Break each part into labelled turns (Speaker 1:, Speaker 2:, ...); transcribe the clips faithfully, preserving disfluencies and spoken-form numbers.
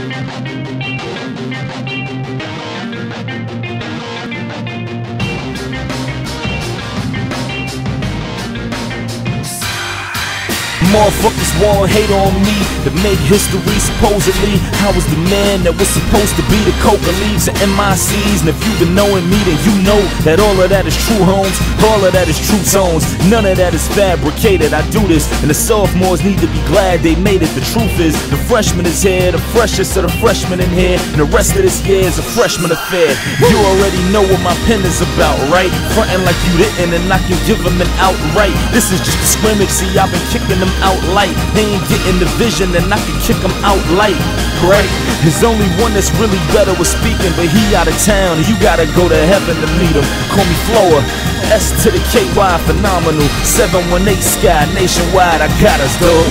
Speaker 1: Motherfuckers want hate on me to make history supposedly. I was the man that was supposed to be the coca leaves and M I Cs. And if you've been knowing me, then you know that all of that is true homes, all of that is true tones. None of that is fabricated. I do this, and the sophomores need to be glad they made it. The truth is, the freshman is here, the freshest of the freshmen in here, and the rest of this year is a freshman affair. You already know what my pen is about, right? Frontin' like you didn't, and I can give them an outright. This is just a scrimmage, see, I've been kicking them out light. They ain't getting the vision, and I can kick them out light, right? There's only one that's really better with speaking, but he out of town, and you gotta go to heaven to meet him. Call me Flower, S to the K Y, phenomenal. seven one eight Sky, nationwide, I got us, though.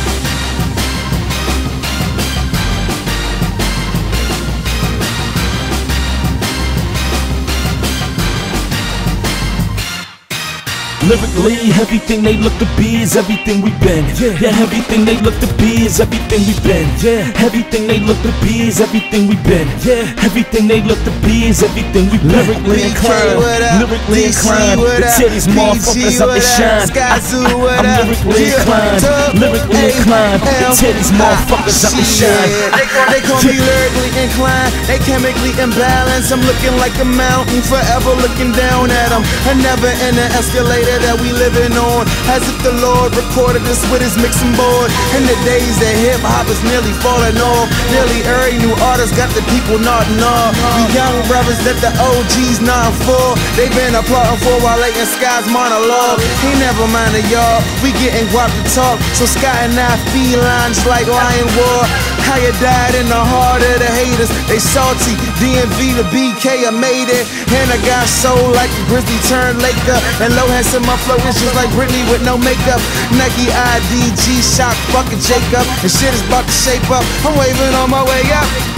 Speaker 1: Lyrically, everything they look to be is everything we've been. Yeah, yeah, everything they look to be is everything we've been. Yeah, everything they look to be is everything we've been. Yeah, everything they look to be is everything we've been. Lyrically inclined, lyrically inclined. The titties, motherfuckers up and shine.
Speaker 2: Skyzoo
Speaker 1: I'm lyrically inclined, lyrically inclined. The titties, motherfuckers up and shine.
Speaker 2: They call me lyrically inclined, they chemically imbalanced. I'm looking like a mountain, forever looking down at them. I never in an escalator that we living on, as if the Lord recorded us with his mixing board. In the days that hip-hop is nearly falling off, nearly every new artist got the people nodding off. We young brothers that the O Gs nodding for, they been applauding for while late in Sky's monologue. He never minded y'all, we getting guap to talk, so Sky and I felines like lion war. How you died in the heart of the haters, they salty. D M V to B K, I made it, and I got soul like a Grizzly turned Laker, and Lohan said my flow is just like Britney with no makeup. Nike I D G Shock, fucking Jacob, and shit is about to shape up. I'm waving on my way up.